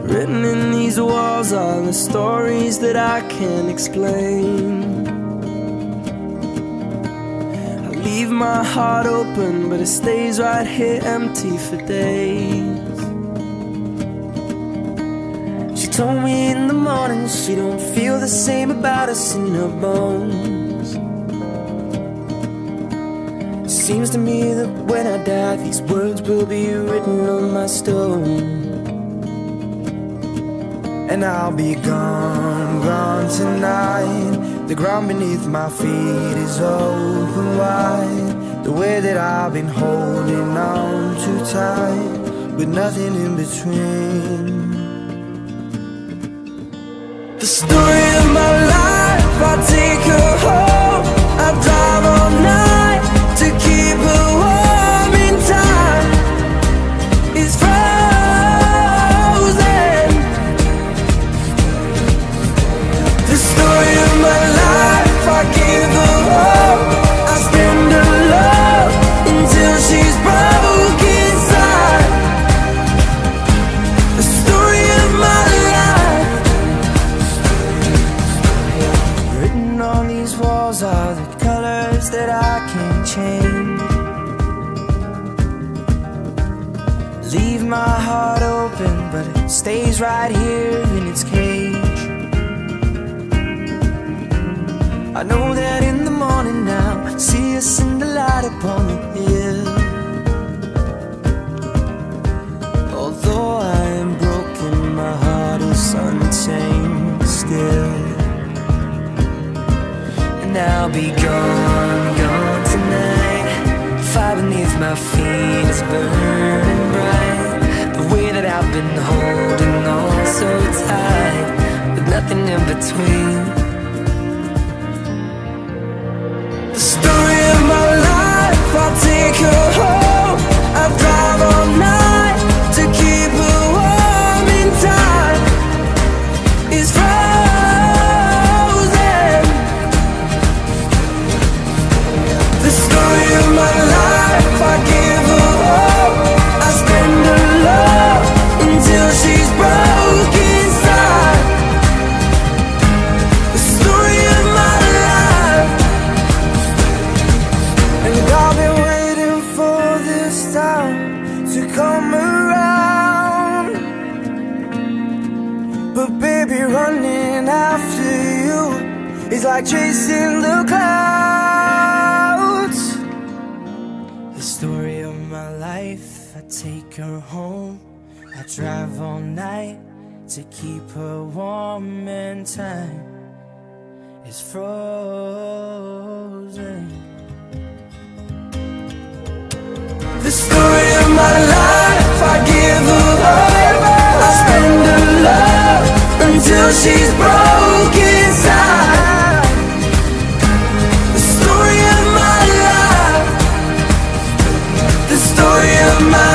Written in these walls are the stories that I can't explain. I leave my heart open, but it stays right here empty for days. She told me in the morning she don't feel the same about us in her bones. Seems to me that when I die, these words will be written on my stone. And I'll be gone, gone tonight. The ground beneath my feet is open wide. The way that I've been holding on too tight, with nothing in between. The story of my life, I take her home. I drive all night to keep her warm in time. It's frozen. The story of my life, I give her all. I spend her love until she's broke inside. The story of my life. Written on these walls are the colors that I can't change. Leave my heart open, but it stays right here in its cage. I know that in the morning now, see us in the light upon the hill. Although I am broken, my heart is unchained still. And I'll be gone, gone tonight. Fire beneath my feet is burning bright. The way that I've been holding on so tight, with nothing in between. The story of my life, I'll take her home. I drive all night to keep her warm in time. It's frozen. The story of my life, I give her all. I spend her love until she's broke inside. The story of my life. And I've been waiting for this time to come around. But baby, running after you is like chasing the clouds. The story of my life, I take her home. I drive all night to keep her warm, and time is frozen. The story of my life, I give her all. I spend her love until she's broke inside. The story of my life. The story of my